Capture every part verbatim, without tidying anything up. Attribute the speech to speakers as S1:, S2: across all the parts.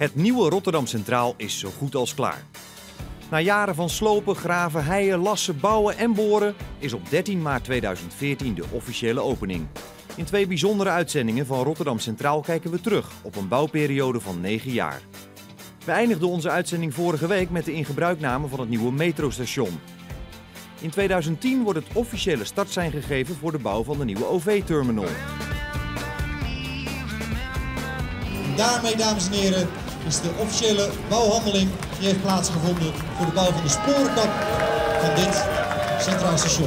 S1: Het nieuwe Rotterdam Centraal is zo goed als klaar. Na jaren van slopen, graven, heien, lassen, bouwen en boren is op dertien maart tweeduizend veertien de officiële opening. In twee bijzondere uitzendingen van Rotterdam Centraal kijken we terug op een bouwperiode van negen jaar. We eindigden onze uitzending vorige week met de ingebruikname van het nieuwe metrostation. In tweeduizend tien wordt het officiële startsein gegeven voor de bouw van de nieuwe O V-terminal.
S2: Daarmee, dames en heren, is de officiële bouwhandeling die heeft plaatsgevonden voor de bouw van de sporenkap van dit Centraal Station.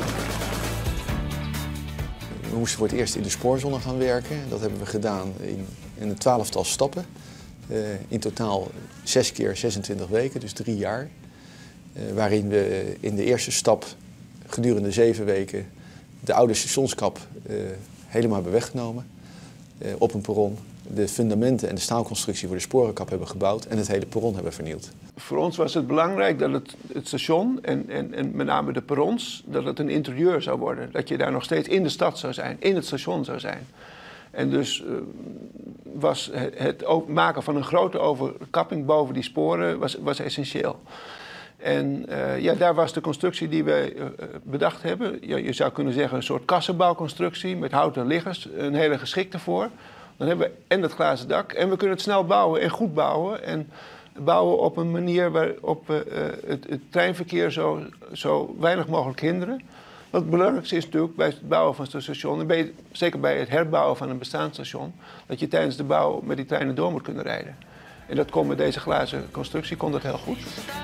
S3: We moesten voor het eerst in de spoorzone gaan werken. Dat hebben we gedaan in, in een twaalftal stappen. Uh, in totaal zes keer zesentwintig weken, dus drie jaar. Uh, waarin we in de eerste stap gedurende zeven weken de oude stationskap uh, helemaal hebben weggenomen. Uh, op een perron. De fundamenten en de staalconstructie voor de sporenkap hebben gebouwd en het hele perron hebben vernield.
S4: Voor ons was het belangrijk dat het, het station en, en, en met name de perrons, dat het een interieur zou worden. Dat je daar nog steeds in de stad zou zijn, in het station zou zijn. En dus uh, was het, het maken van een grote overkapping boven die sporen was, was essentieel. En uh, ja, daar was de constructie die we uh, bedacht hebben. Ja, je zou kunnen zeggen een soort kassenbouwconstructie met houten liggers, een hele geschikte voor. Dan hebben we en dat glazen dak en we kunnen het snel bouwen en goed bouwen. En bouwen op een manier waarop we uh, het, het treinverkeer zo, zo weinig mogelijk hinderen. Wat het belangrijkste is natuurlijk bij het bouwen van zo'n station, en bij, zeker bij het herbouwen van een bestaand station, dat je tijdens de bouw met die treinen door moet kunnen rijden. En dat kon met deze glazen constructie kon dat heel goed.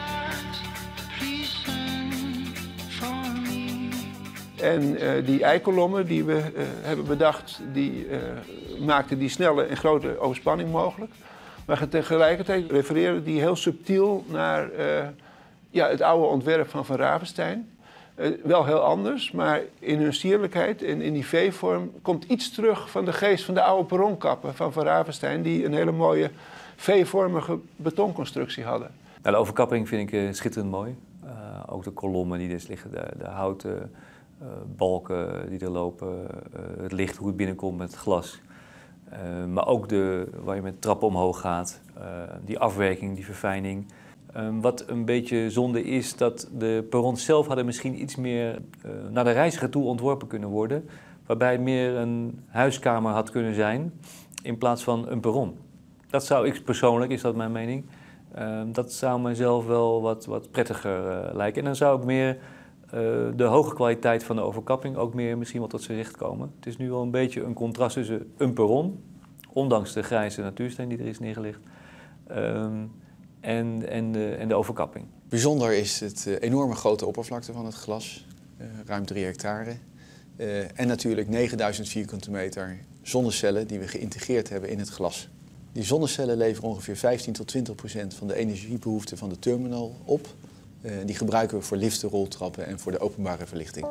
S4: En uh, die eikolommen die we uh, hebben bedacht, die uh, maakten die snelle en grote overspanning mogelijk. Maar tegelijkertijd refereren die heel subtiel naar uh, ja, het oude ontwerp van Van Ravenstein. Uh, wel heel anders, maar in hun sierlijkheid en in die V-vorm komt iets terug van de geest van de oude perronkappen van Van Ravenstein, die een hele mooie V-vormige betonconstructie hadden.
S5: Nou, de overkapping vind ik uh, schitterend mooi. Uh, ook de kolommen die dus liggen, de, de houten uh, balken die er lopen, uh, het licht hoe het binnenkomt met het glas. Uh, maar ook de, waar je met trappen omhoog gaat, uh, die afwerking, die verfijning. Um, wat een beetje zonde is dat de perrons zelf hadden misschien iets meer uh, naar de reiziger toe ontworpen kunnen worden. Waarbij het meer een huiskamer had kunnen zijn in plaats van een perron. Dat zou ik persoonlijk, is dat mijn mening, uh, dat zou mijzelf wel wat, wat prettiger uh, lijken. En dan zou ik meer uh, de hoge kwaliteit van de overkapping ook meer misschien wel tot zijn recht komen. Het is nu wel een beetje een contrast tussen een perron, ondanks de grijze natuursteen die er is neergelegd, um, en, en, de, en de overkapping.
S3: Bijzonder is het uh, enorme grote oppervlakte van het glas, uh, ruim drie hectare. Uh, en natuurlijk negenduizend vierkante meter zonnecellen die we geïntegreerd hebben in het glas. Die zonnecellen leveren ongeveer vijftien tot twintig procent van de energiebehoefte van de terminal op. Uh, die gebruiken we voor liften, roltrappen en voor de openbare verlichting.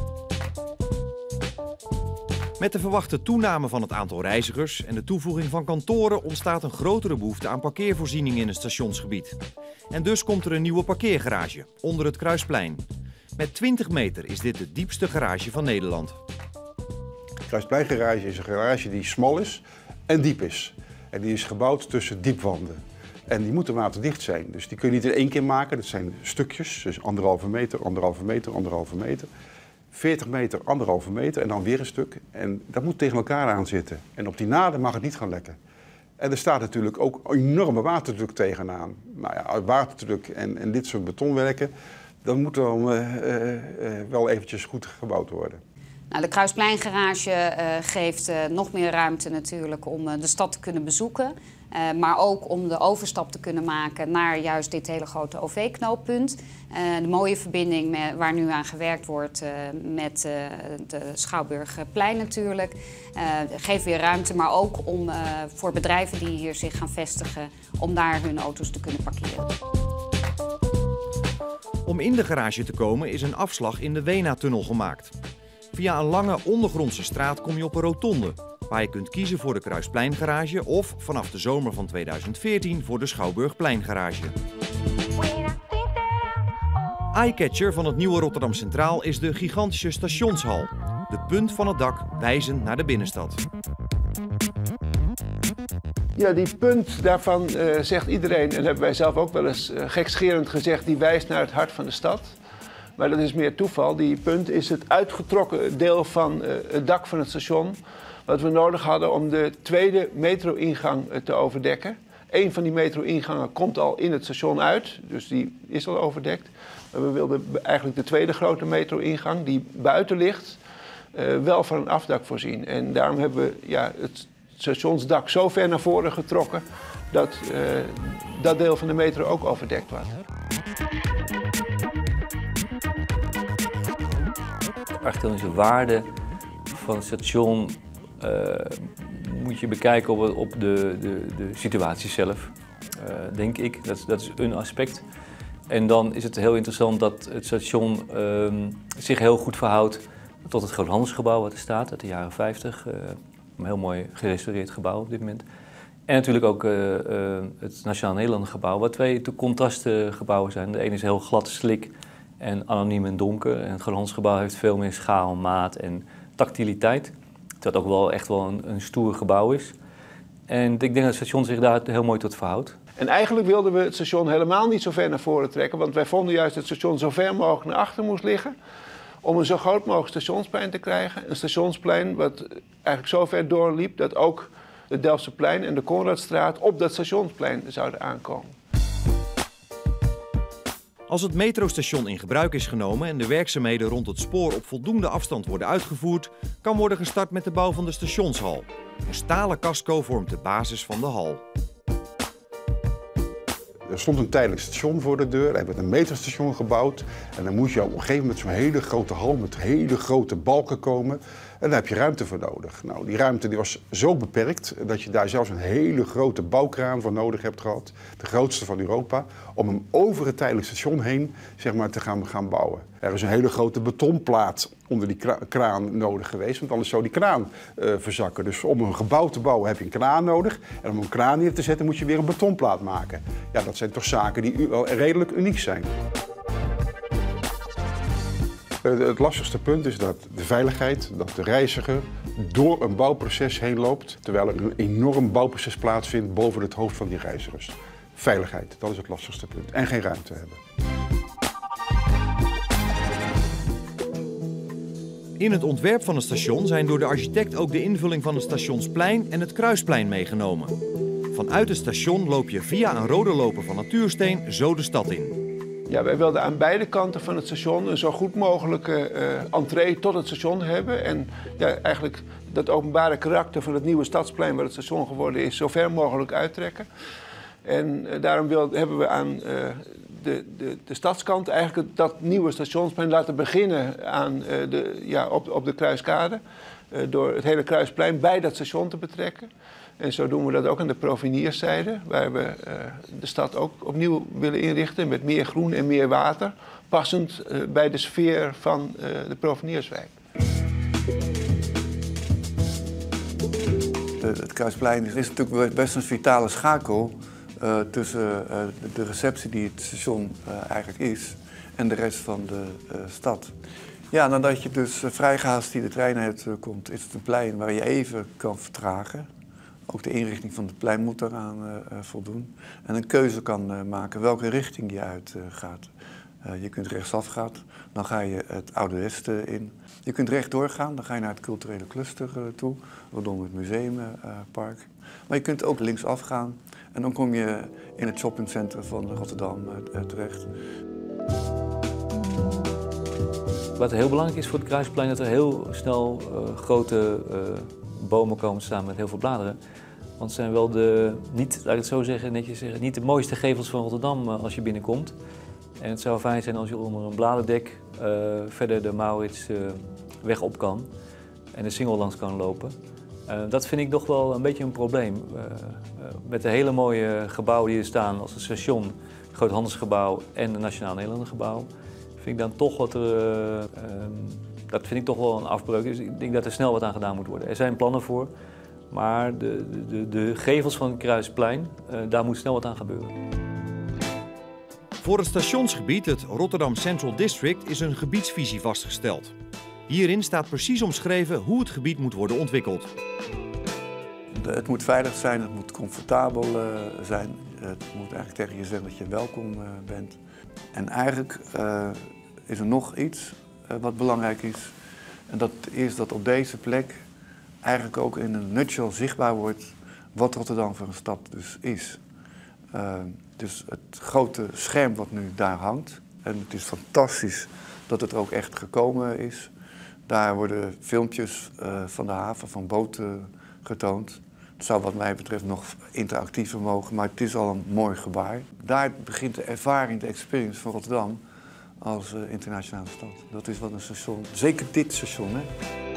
S1: Met de verwachte toename van het aantal reizigers en de toevoeging van kantoren ontstaat een grotere behoefte aan parkeervoorziening in het stationsgebied. En dus komt er een nieuwe parkeergarage onder het Kruisplein. Met twintig meter is dit de diepste garage van Nederland.
S6: De Kruispleingarage is een garage die smal is en diep is. En die is gebouwd tussen diepwanden. En die moeten waterdicht zijn. Dus die kun je niet in één keer maken. Dat zijn stukjes, dus anderhalve meter, anderhalve meter, anderhalve meter. veertig meter, anderhalve meter en dan weer een stuk. En dat moet tegen elkaar aan zitten. En op die naden mag het niet gaan lekken. En er staat natuurlijk ook enorme waterdruk tegenaan. Nou ja, waterdruk en, en dit soort betonwerken, dat moet dan uh, uh, uh, wel eventjes goed gebouwd worden.
S7: Nou, de Kruispleingarage uh, geeft uh, nog meer ruimte natuurlijk om uh, de stad te kunnen bezoeken. Uh, maar ook om de overstap te kunnen maken naar juist dit hele grote O V-knooppunt. Uh, de mooie verbinding met, waar nu aan gewerkt wordt uh, met uh, de Schouwburgplein natuurlijk. Uh, geeft weer ruimte, maar ook om, uh, voor bedrijven die hier zich gaan vestigen, om daar hun auto's te kunnen parkeren.
S1: Om in de garage te komen is een afslag in de Wena-tunnel gemaakt. Via een lange ondergrondse straat kom je op een rotonde, waar je kunt kiezen voor de Kruispleingarage of vanaf de zomer van tweeduizend veertien voor de Schouwburgpleingarage. Eyecatcher van het nieuwe Rotterdam Centraal is de gigantische stationshal. De punt van het dak wijzend naar de binnenstad.
S4: Ja, die punt daarvan uh, zegt iedereen, en dat hebben wij zelf ook wel eens uh, gekscherend gezegd, die wijst naar het hart van de stad. Maar dat is meer toeval. Die punt is het uitgetrokken deel van uh, het dak van het station, wat we nodig hadden om de tweede metro-ingang uh, te overdekken. Eén van die metro-ingangen komt al in het station uit, dus die is al overdekt. Maar we wilden eigenlijk de tweede grote metro-ingang, die buiten ligt, uh, wel van een afdak voorzien. En daarom hebben we ja, het stationsdak zo ver naar voren getrokken dat uh, dat deel van de metro ook overdekt was.
S5: De architectonische waarde van het station uh, moet je bekijken op, op de, de, de situatie zelf, uh, denk ik. Dat, dat is een aspect. En dan is het heel interessant dat het station uh, zich heel goed verhoudt tot het groothandelsgebouw wat er staat uit de jaren vijftig. Uh, een heel mooi gerestaureerd gebouw op dit moment. En natuurlijk ook uh, uh, het Nationaal Nederlanden gebouw, wat twee contrastgebouwen zijn. De ene is heel glad, slik en anoniem en donker. En het groothandelsgebouw heeft veel meer schaal, maat en tactiliteit. Dat ook wel echt wel een, een stoer gebouw is. En ik denk dat het station zich daar heel mooi tot verhoudt.
S4: En eigenlijk wilden we het station helemaal niet zo ver naar voren trekken, want wij vonden juist dat het station zo ver mogelijk naar achter moest liggen, om een zo groot mogelijk stationsplein te krijgen. Een stationsplein wat eigenlijk zo ver doorliep dat ook het Delftsterplein en de Konradstraat op dat stationsplein zouden aankomen.
S1: Als het metrostation in gebruik is genomen en de werkzaamheden rond het spoor op voldoende afstand worden uitgevoerd, kan worden gestart met de bouw van de stationshal. Een stalen casco vormt de basis van de hal.
S6: Er stond een tijdelijk station voor de deur, er werd een metrostation gebouwd en dan moest je op een gegeven moment zo'n hele grote hal met hele grote balken komen en daar heb je ruimte voor nodig. Nou, die ruimte die was zo beperkt dat je daar zelfs een hele grote bouwkraan voor nodig hebt gehad, de grootste van Europa, om hem over het tijdelijk station heen zeg maar, te gaan, gaan bouwen. Er is een hele grote betonplaat onder die kraan nodig geweest, want anders zou die kraan uh, verzakken. Dus om een gebouw te bouwen heb je een kraan nodig en om een kraan neer te zetten moet je weer een betonplaat maken. Ja, dat zijn toch zaken die wel redelijk uniek zijn. Het lastigste punt is dat de veiligheid, dat de reiziger door een bouwproces heen loopt, terwijl er een enorm bouwproces plaatsvindt boven het hoofd van die reizigers. Veiligheid, dat is het lastigste punt. En geen ruimte hebben.
S1: In het ontwerp van het station zijn door de architect ook de invulling van het stationsplein en het kruisplein meegenomen. Vanuit het station loop je via een rode loper van natuursteen zo de stad in.
S4: Ja, wij wilden aan beide kanten van het station een zo goed mogelijke uh, entree tot het station hebben. En ja, eigenlijk dat openbare karakter van het nieuwe stadsplein, waar het station geworden is, zo ver mogelijk uittrekken. En uh, daarom wil, hebben we aan uh, de, de, de stadskant eigenlijk dat nieuwe stationsplein laten beginnen aan, uh, de, ja, op, op de Kruiskade. Uh, door het hele Kruisplein bij dat station te betrekken. En zo doen we dat ook aan de Provenierszijde, waar we uh, de stad ook opnieuw willen inrichten met meer groen en meer water, passend uh, bij de sfeer van uh, de Provenierswijk.
S8: Het Kruisplein is natuurlijk best een vitale schakel uh, tussen uh, de receptie die het station uh, eigenlijk is en de rest van de uh, stad. Ja, nadat je dus uh, vrijgehaast die de trein uit uh, komt, is het een plein waar je even kan vertragen. Ook de inrichting van het plein moet daaraan uh, voldoen. En een keuze kan uh, maken welke richting je uit uh, gaat. Uh, je kunt rechtsaf gaan, dan ga je het Oude Westen in. Je kunt rechtdoor gaan, dan ga je naar het culturele cluster uh, toe, rondom het museumpark. Uh, maar je kunt ook linksaf gaan en dan kom je in het shoppingcentrum van Rotterdam uh, terecht.
S5: Wat heel belangrijk is voor het Kruisplein, dat er heel snel uh, grote uh, bomen komen staan met heel veel bladeren. Want het zijn wel de, niet, laat ik het zo zeggen, netjes zeggen, niet de mooiste gevels van Rotterdam uh, als je binnenkomt. En het zou fijn zijn als je onder een bladerdek uh, verder de Maurits uh, weg op kan en de Singel langs kan lopen. Uh, dat vind ik toch wel een beetje een probleem. Uh, uh, met de hele mooie gebouwen die er staan, als het station, het Groot Handelsgebouw en het Nationaal Nederlanden gebouw, vind ik dan toch wat er, uh, um, dat vind ik toch wel een afbreuk. Dus ik denk dat er snel wat aan gedaan moet worden. Er zijn plannen voor, maar de, de, de gevels van het Kruisplein, uh, daar moet snel wat aan gebeuren.
S1: Voor het stationsgebied, het Rotterdam Central District, is een gebiedsvisie vastgesteld. Hierin staat precies omschreven hoe het gebied moet worden ontwikkeld.
S8: Het moet veilig zijn, het moet comfortabel uh, zijn. Het moet eigenlijk tegen je zeggen dat je welkom uh, bent. En eigenlijk uh, is er nog iets uh, wat belangrijk is. En dat is dat op deze plek eigenlijk ook in een nutshell zichtbaar wordt wat Rotterdam voor een stad dus is. Uh, dus het grote scherm wat nu daar hangt. En het is fantastisch dat het er ook echt gekomen is. Daar worden filmpjes uh, van de haven, van boten getoond. Het zou wat mij betreft nog interactiever mogen, maar het is al een mooi gebaar. Daar begint de ervaring, de experience van Rotterdam als uh, internationale stad. Dat is wat een station, zeker dit station, hè.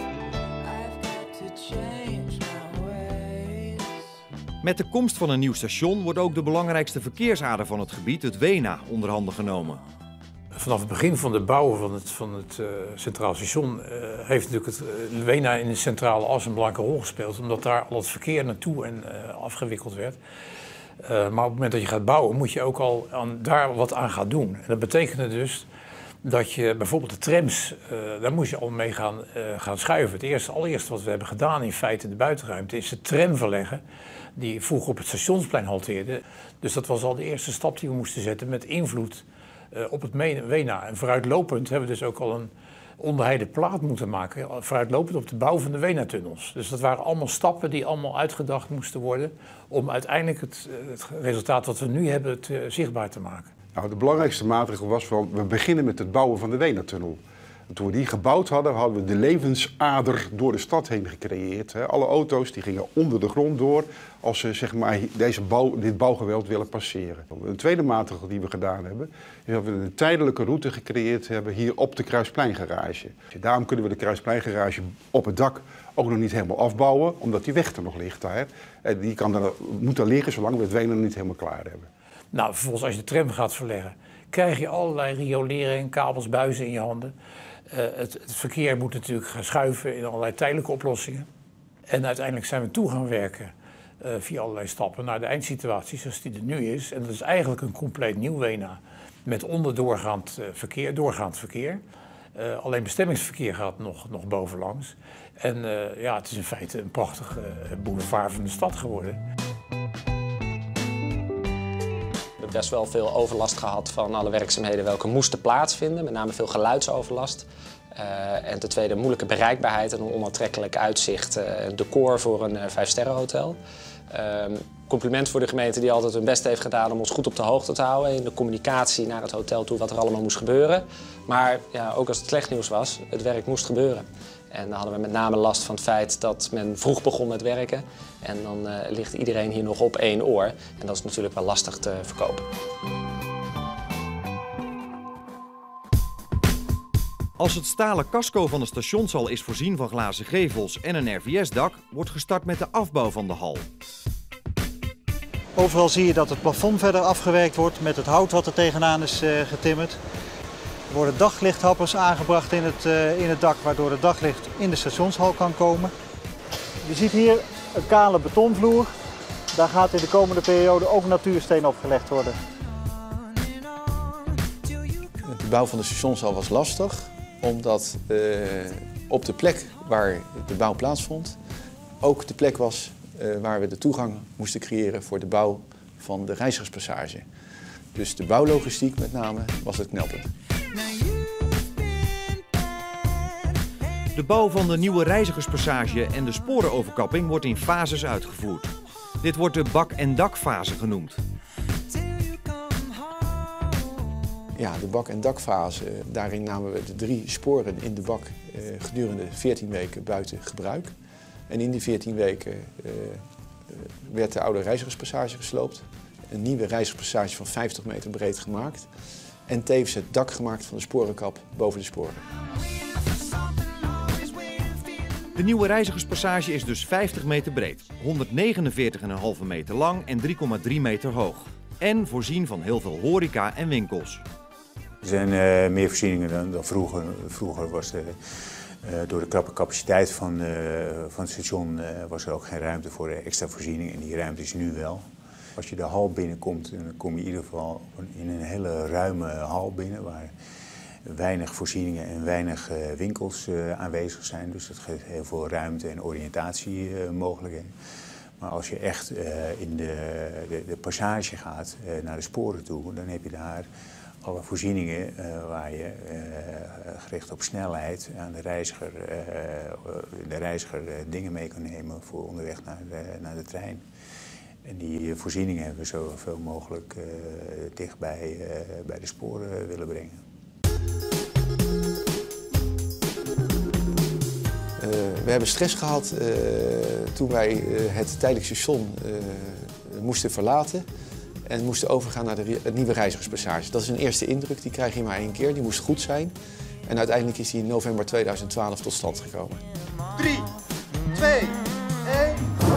S1: Met de komst van een nieuw station wordt ook de belangrijkste verkeersader van het gebied, het Wena, onder handen genomen.
S9: Vanaf het begin van de bouw van het, van het uh, Centraal Station uh, heeft natuurlijk het uh, Wena in de centrale as een belangrijke rol gespeeld, omdat daar al het verkeer naartoe en uh, afgewikkeld werd. Uh, maar op het moment dat je gaat bouwen, moet je ook al aan, daar wat aan gaan doen. En dat betekende dus dat je bijvoorbeeld de trams, uh, daar moest je al mee gaan, uh, gaan schuiven. Het eerste, allereerste wat we hebben gedaan in feite in de buitenruimte is de tram verleggen, die vroeger op het stationsplein halteerde. Dus dat was al de eerste stap die we moesten zetten met invloed uh, op het Wena. En vooruitlopend hebben we dus ook al een onderheide plaat moeten maken, vooruitlopend op de bouw van de Wena-tunnels. Dus dat waren allemaal stappen die allemaal uitgedacht moesten worden om uiteindelijk het, het resultaat wat we nu hebben te, zichtbaar te maken.
S6: Nou, de belangrijkste maatregel was wel, we beginnen met het bouwen van de Wena-tunnel. Toen we die gebouwd hadden, hadden we de levensader door de stad heen gecreëerd. Alle auto's die gingen onder de grond door als ze zeg maar, deze bouw, dit bouwgeweld willen passeren. Een tweede maatregel die we gedaan hebben, is dat we een tijdelijke route gecreëerd hebben hier op de Kruispleingarage. Daarom kunnen we de Kruispleingarage op het dak ook nog niet helemaal afbouwen, omdat die weg er nog ligt daar. En die kan er, moet er liggen zolang we het Wena nog niet helemaal klaar hebben.
S9: Nou, vervolgens als je de tram gaat verleggen, krijg je allerlei riolering, kabels, buizen in je handen. Uh, het, het verkeer moet natuurlijk gaan schuiven in allerlei tijdelijke oplossingen. En uiteindelijk zijn we toe gaan werken uh, via allerlei stappen naar de eindsituatie zoals die er nu is. En dat is eigenlijk een compleet nieuw Wena met onderdoorgaand uh, verkeer, doorgaand verkeer. Uh, alleen bestemmingsverkeer gaat nog, nog bovenlangs. En uh, ja, het is in feite een prachtige uh, boulevard van de stad geworden.
S10: We hebben best wel veel overlast gehad van alle werkzaamheden welke moesten plaatsvinden. Met name veel geluidsoverlast. Uh, en ten tweede moeilijke bereikbaarheid en een onaantrekkelijk uitzicht. Uh, decor voor een uh, vijfsterrenhotel. Uh, compliment voor de gemeente die altijd hun best heeft gedaan om ons goed op de hoogte te houden. In de communicatie naar het hotel toe wat er allemaal moest gebeuren. Maar ja, ook als het slecht nieuws was, het werk moest gebeuren. En dan hadden we met name last van het feit dat men vroeg begon met werken. En dan uh, ligt iedereen hier nog op één oor. En dat is natuurlijk wel lastig te verkopen.
S1: Als het stalen casco van de stationshal is voorzien van glazen gevels en een R V S-dak, wordt gestart met de afbouw van de hal.
S11: Overal zie je dat het plafond verder afgewerkt wordt met het hout wat er tegenaan is uh, getimmerd. Er worden daglichthappers aangebracht in het, uh, in het dak, waardoor het daglicht in de stationshal kan komen. Je ziet hier een kale betonvloer. Daar gaat in de komende periode ook natuursteen opgelegd worden.
S3: De bouw van de stationshal was lastig, omdat uh, op de plek waar de bouw plaatsvond ook de plek was uh, waar we de toegang moesten creëren voor de bouw van de reizigerspassage. Dus de bouwlogistiek met name was het knelpunt.
S1: De bouw van de nieuwe reizigerspassage en de sporenoverkapping wordt in fases uitgevoerd. Dit wordt de bak- en dakfase genoemd.
S3: Ja, de bak- en dakfase, daarin namen we de drie sporen in de bak eh, gedurende veertien weken buiten gebruik. En in die veertien weken eh, werd de oude reizigerspassage gesloopt. Een nieuwe reizigerspassage van vijftig meter breed gemaakt. En tevens het dak gemaakt van de sporenkap boven de sporen.
S1: De nieuwe reizigerspassage is dus vijftig meter breed, honderdnegenenveertig komma vijf meter lang en drie komma drie meter hoog. En voorzien van heel veel horeca en winkels.
S12: Er zijn uh, meer voorzieningen dan, dan vroeger. Vroeger was er, uh, door de krappe capaciteit van, uh, van het station uh, was er ook geen ruimte voor extra voorzieningen. En die ruimte is nu wel. Als je de hal binnenkomt, dan kom je in ieder geval in een hele ruime hal binnen waar weinig voorzieningen en weinig uh, winkels uh, aanwezig zijn. Dus dat geeft heel veel ruimte en oriëntatie uh, mogelijkheden. Maar als je echt uh, in de, de, de passage gaat uh, naar de sporen toe, dan heb je daar alle voorzieningen uh, waar je uh, gericht op snelheid aan de reiziger, uh, de reiziger uh, dingen mee kan nemen voor onderweg naar de, naar de trein. En die voorzieningen hebben we zoveel mogelijk uh, dichtbij uh, bij de sporen willen brengen.
S3: Uh, we hebben stress gehad uh, toen wij uh, het tijdelijk station uh, moesten verlaten en moesten overgaan naar de het nieuwe reizigerspassage. Dat is een eerste indruk, die krijg je maar één keer, die moest goed zijn. En uiteindelijk is die in november tweeduizend twaalf tot stand gekomen.
S2: drie, twee, één.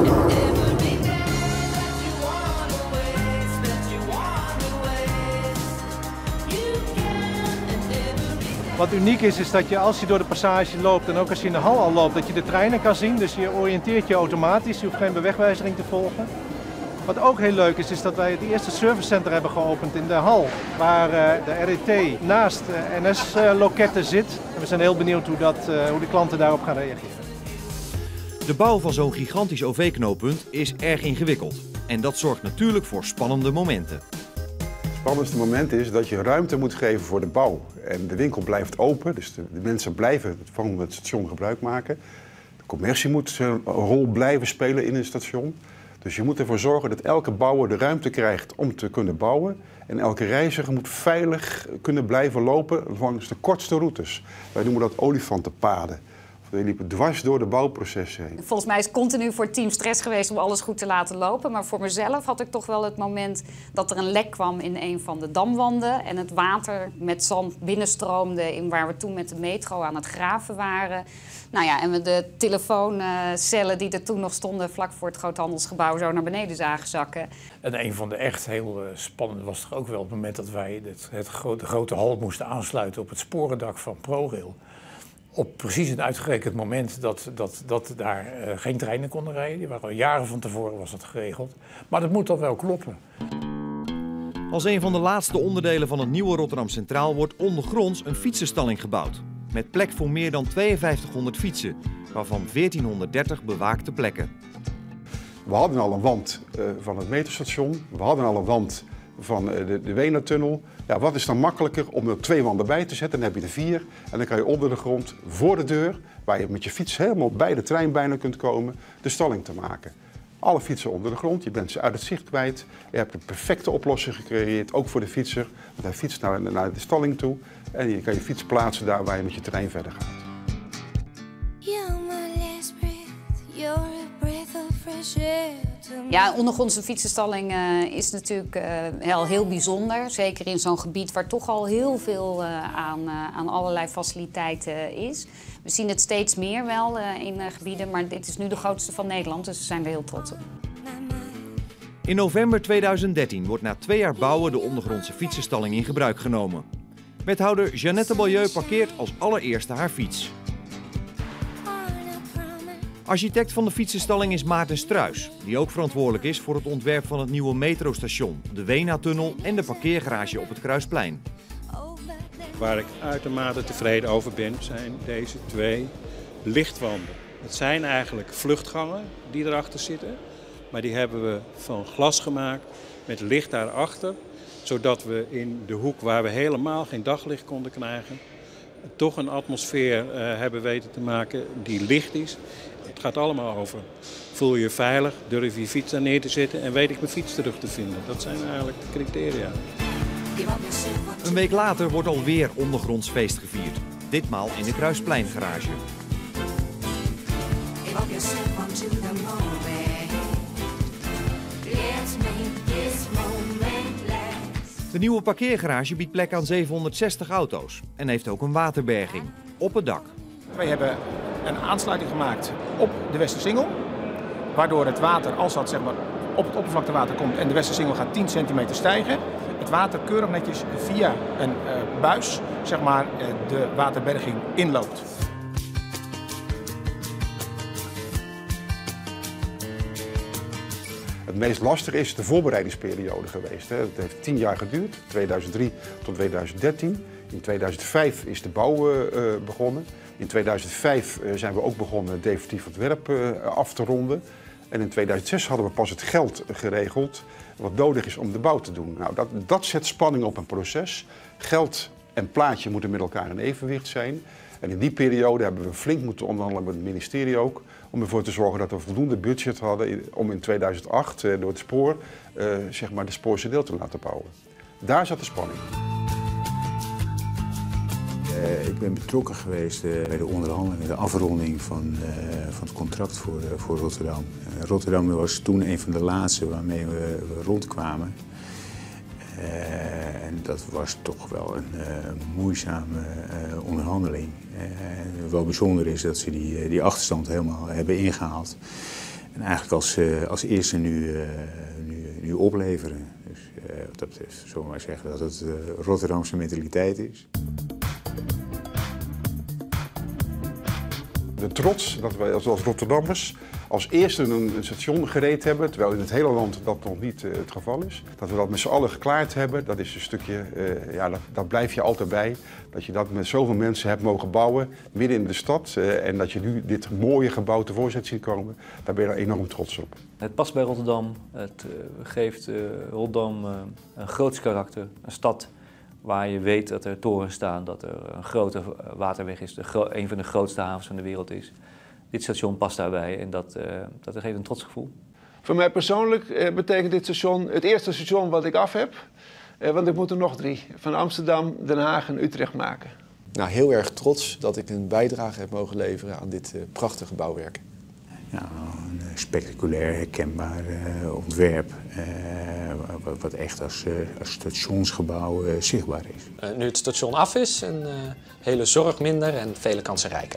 S13: Wat uniek is, is dat je als je door de passage loopt en ook als je in de hal al loopt, dat je de treinen kan zien. Dus je oriënteert je automatisch, je hoeft geen bewegwijzering te volgen. Wat ook heel leuk is, is dat wij het eerste servicecenter hebben geopend in de hal. Waar uh, de R E T naast uh, N S-loketten zit. En we zijn heel benieuwd hoe, dat, uh, hoe de klanten daarop gaan reageren.
S1: De bouw van zo'n gigantisch O V-knooppunt is erg ingewikkeld. En dat zorgt natuurlijk voor spannende momenten.
S6: Het spannendste moment is dat je ruimte moet geven voor de bouw. En de winkel blijft open, dus de, de mensen blijven van het station gebruik maken. De commercie moet zijn rol blijven spelen in het station. Dus je moet ervoor zorgen dat elke bouwer de ruimte krijgt om te kunnen bouwen. En elke reiziger moet veilig kunnen blijven lopen langs de kortste routes. Wij noemen dat olifantenpaden. We liepen dwars door de bouwprocessen heen.
S7: Volgens mij is het continu voor het team stress geweest om alles goed te laten lopen. Maar voor mezelf had ik toch wel het moment dat er een lek kwam in een van de damwanden. En het water met zand binnenstroomde in waar we toen met de metro aan het graven waren. Nou ja, en we de telefooncellen die er toen nog stonden vlak voor het groothandelsgebouw zo naar beneden zagen zakken.
S9: En een van de echt heel spannende was toch ook wel het moment dat wij het, het grote, de grote hal moesten aansluiten op het sporendak van ProRail. Op precies een uitgerekend moment dat, dat, dat daar uh, geen treinen konden rijden. Die waren al jaren van tevoren was dat geregeld. Maar dat moet dan wel kloppen.
S1: Als een van de laatste onderdelen van het nieuwe Rotterdam Centraal wordt ondergronds een fietsenstalling gebouwd. Met plek voor meer dan tweeënvijftighonderd fietsen, waarvan veertienhonderddertig bewaakte plekken.
S6: We hadden al een wand uh, van het metrostation, we hadden al een wand van uh, de, de Wenatunnel. Ja, wat is dan makkelijker om er twee wanden bij te zetten? Dan heb je er vier en dan kan je onder de grond voor de deur, waar je met je fiets helemaal bij de trein bijna kunt komen, de stalling te maken. Alle fietsen onder de grond, je bent ze uit het zicht kwijt. Je hebt een perfecte oplossing gecreëerd, ook voor de fietser. Want hij fietst naar, naar de stalling toe en je kan je fiets plaatsen daar waar je met je trein verder gaat.
S7: Ja, ondergrondse fietsenstalling uh, is natuurlijk uh, heel, heel bijzonder. Zeker in zo'n gebied waar toch al heel veel uh, aan, uh, aan allerlei faciliteiten is. We zien het steeds meer wel uh, in uh, gebieden, maar dit is nu de grootste van Nederland, dus daar zijn we heel trots op.
S1: In november tweeduizend dertien wordt na twee jaar bouwen de ondergrondse fietsenstalling in gebruik genomen. Wethouder Jeannette Beaulieu parkeert als allereerste haar fiets. Architect van de fietsenstalling is Maarten Struis, die ook verantwoordelijk is voor het ontwerp van het nieuwe metrostation, de Wenatunnel en de parkeergarage op het Kruisplein.
S14: Waar ik uitermate tevreden over ben, zijn deze twee lichtwanden. Het zijn eigenlijk vluchtgangen die erachter zitten, maar die hebben we van glas gemaakt met licht daarachter, zodat we in de hoek waar we helemaal geen daglicht konden krijgen, toch een atmosfeer uh, hebben weten te maken die licht is. Het gaat allemaal over, voel je je veilig, durf je je fiets daar neer te zetten en weet ik mijn fiets terug te vinden. Dat zijn eigenlijk de criteria.
S1: Een week later wordt alweer ondergronds feest gevierd. Ditmaal in de Kruispleingarage. De nieuwe parkeergarage biedt plek aan zevenhonderdzestig auto's en heeft ook een waterberging op het dak.
S15: Wij hebben een aansluiting gemaakt op de Westersingel, waardoor het water, als dat zeg maar, op het oppervlaktewater komt en de Westersingel gaat tien centimeter stijgen, het water keurig netjes via een uh, buis zeg maar, uh, de waterberging inloopt.
S6: Het meest lastige is de voorbereidingsperiode geweest. Het heeft tien jaar geduurd, tweeduizend drie tot tweeduizend dertien. In tweeduizend vijf is de bouw uh, begonnen. In tweeduizend vijf uh, zijn we ook begonnen definitief ontwerp uh, af te ronden. En in tweeduizend zes hadden we pas het geld geregeld wat nodig is om de bouw te doen. Nou, dat, dat zet spanning op een proces. Geld en plaatje moeten met elkaar in evenwicht zijn. En in die periode hebben we flink moeten onderhandelen met het ministerie ook, om ervoor te zorgen dat we voldoende budget hadden om in tweeduizend acht door het spoor uh, zeg maar de Spoorse deel te laten bouwen. Daar zat de spanning.
S12: Uh, ik ben betrokken geweest uh, bij de onderhandelingen, de afronding van, uh, van het contract voor, uh, voor Rotterdam. Uh, Rotterdam was toen een van de laatste waarmee we, we rondkwamen. Uh, en dat was toch wel een uh, moeizame uh, onderhandeling. Uh, wel bijzonder is dat ze die, die achterstand helemaal hebben ingehaald. En eigenlijk als, uh, als eerste nu, uh, nu, nu opleveren. Dus uh, wat dat betreft, zullen we maar zeggen dat het uh, Rotterdamse mentaliteit is.
S6: De trots dat wij als Rotterdammers als eerste een, een station gereed hebben, terwijl in het hele land dat nog niet uh, het geval is. Dat we dat met z'n allen geklaard hebben, dat is een stukje, uh, ja, dat, dat blijf je altijd bij. Dat je dat met zoveel mensen hebt mogen bouwen, midden in de stad. Uh, en dat je nu dit mooie gebouw tevoorschijn ziet komen, daar ben je er enorm trots op.
S5: Het past bij Rotterdam, het uh, geeft uh, Rotterdam uh, een groots karakter, een stad waar je weet dat er torens staan, dat er een grote waterweg is, de gro een van de grootste havens van de wereld is. Dit station past daarbij en dat, uh, dat geeft een trots gevoel.
S4: Voor mij persoonlijk uh, betekent dit station het eerste station wat ik af heb. Uh, want ik moet er nog drie, van Amsterdam, Den Haag en Utrecht maken.
S3: Nou, heel erg trots dat ik een bijdrage heb mogen leveren aan dit uh, prachtige bouwwerk.
S12: Ja, een spectaculair, herkenbaar uh, ontwerp, uh, wat, wat echt als, uh, als stationsgebouw uh, zichtbaar is.
S10: Uh, nu het station af is, een uh, hele zorg minder en vele kansen rijker.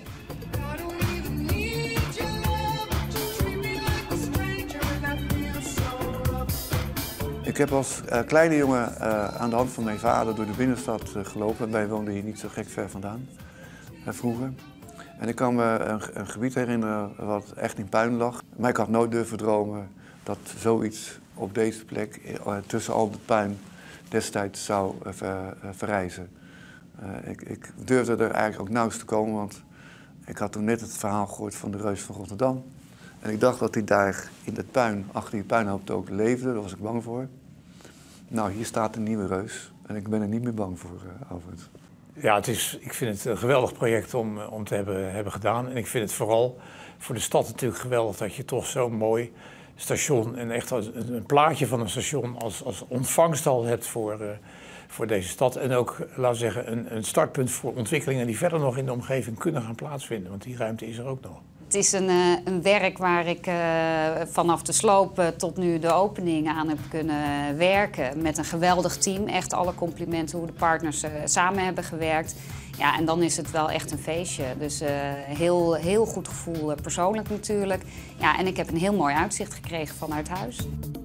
S8: Ik heb als uh, kleine jongen uh, aan de hand van mijn vader door de binnenstad uh, gelopen. Wij woonden hier niet zo gek ver vandaan, uh, vroeger. En ik kan me een, een gebied herinneren wat echt in puin lag. Maar ik had nooit durven dromen dat zoiets op deze plek, uh, tussen al het puin, destijds zou uh, ver, uh, verrijzen. Uh, ik, ik durfde er eigenlijk ook nauwelijks te komen, want ik had toen net het verhaal gehoord van de reus van Rotterdam. En ik dacht dat hij daar in het puin, achter die puinhoop ook leefde, daar was ik bang voor. Nou, hier staat een nieuwe reus en ik ben er niet meer bang voor, uh, Alfred.
S9: Ja, het is, ik vind het een geweldig project om, om te hebben, hebben gedaan. En ik vind het vooral voor de stad natuurlijk geweldig dat je toch zo'n mooi station en echt als, een plaatje van een station als, als ontvangsthal hebt voor, uh, voor deze stad. En ook, laten we zeggen, een, een startpunt voor ontwikkelingen die verder nog in de omgeving kunnen gaan plaatsvinden. Want die ruimte is er ook nog.
S7: Het is een, uh, een werk waar ik uh, vanaf de sloop uh, tot nu de opening aan heb kunnen werken. Met een geweldig team. Echt alle complimenten hoe de partners uh, samen hebben gewerkt. Ja, en dan is het wel echt een feestje. Dus uh, heel, heel goed gevoel uh, persoonlijk natuurlijk. Ja, en ik heb een heel mooi uitzicht gekregen vanuit huis.